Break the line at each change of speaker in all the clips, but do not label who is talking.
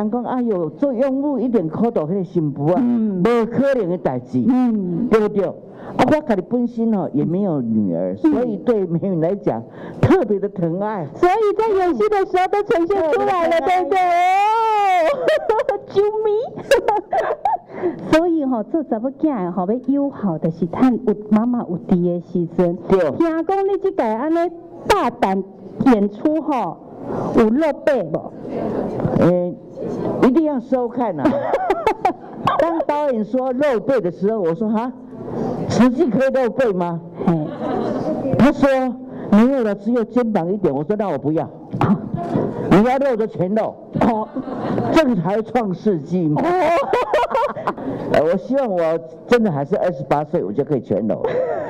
人讲哎呦，做养母一定苦到迄个新妇啊，无可能的代志，对不对？我家己本身也没有女儿，所以对美云来讲特别的疼爱，
所以在演戏的时候都呈现出来了，对不对？哦，救命！所以做查某囝要友好的是趁有妈妈有伫的时阵。
对。
听讲你这个安尼大胆演出有露背无？
一定要收看啊！当导演说露背的时候，我说哈。实际可以露背吗？他说没有了，只有肩膀一点。我说那我不要，你要露就全露。这个才创世纪嘛。我希望我真的还是28岁，我就可以全露。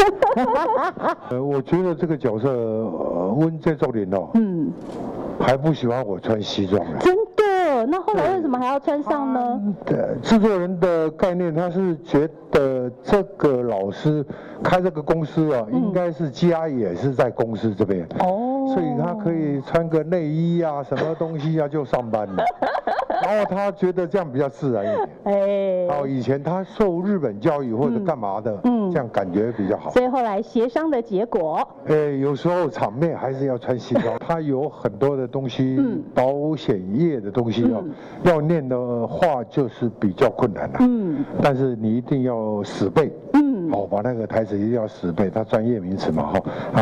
我觉得这个角色，温这种人还不喜欢我穿西装了。
真的？那后来为什么还要穿上呢？
制作人的概念，他是觉得这个老师开这个公司啊，应该是家也是在公司这边，所以他可以穿个内衣啊，什么东西啊就上班了。然后他觉得这样比较自然一点。以前他受日本教育或者干嘛的，这样感觉比较好。
所以后来协商的结果，
有时候场面还是要穿西装。他有很多的东西，保险业的东西要念的话就是比较困难了。但是你一定要死背。把那个台词一定要死背，它专业名词嘛，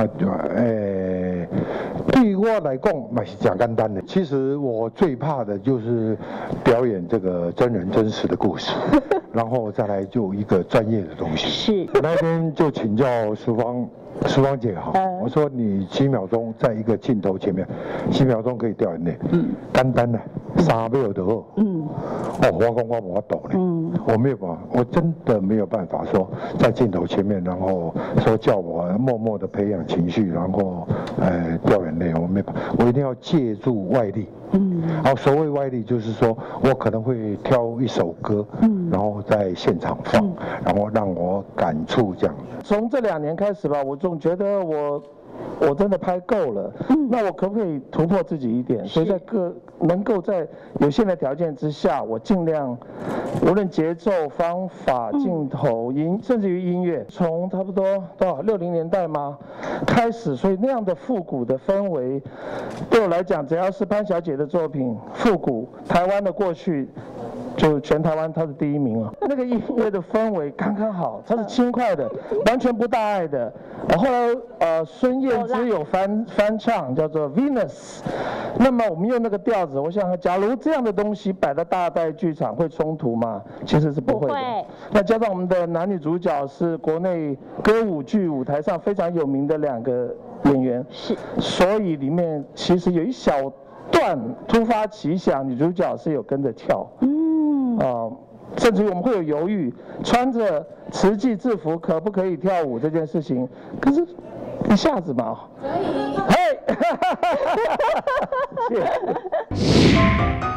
对于我来讲嘛是讲简单的。其实我最怕的就是表演这个真人真实的故事，然后再来就一个专业的东西。
是。
那天就请教淑芳姐我说你7秒钟在一个镜头前面，7秒钟可以掉眼泪，简单的3秒就好。我讲我没法度呢，我没有办法，我真的没有办法说在镜头前面，然后说叫我默默的培养情绪，然后掉眼泪，我没办法，我一定要借助外力。然后所谓外力就是说我可能会挑一首歌，然后在现场放，然后让我感触这样。
从这2年开始吧，我总觉得我真的拍够了，那我可不可以突破自己一点？所以在能够在有限的条件之下，我尽量，无论节奏、方法、镜头、甚至于音乐，从差不多到60年代嘛开始，所以那样的复古的氛围，对我来讲，只要是潘小姐的作品，复古台湾的过去。就全台湾他是第1名啊！那个音乐的氛围刚刚好，它是轻快的，完全不大碍的。后来孙燕姿有翻唱叫做 Venus， 那么我们用那个调子，我想假如这样的东西摆到大代剧场会冲突吗？其实是不会的。那加上我们的男女主角是国内歌舞剧舞台上非常有名的2个演员，所以里面其实有一小段突发奇想，女主角是有跟着跳。甚至于我们会有犹豫，穿着慈济制服可不可以跳舞这件事情，可是一下子嘛，可以，嘿，谢谢。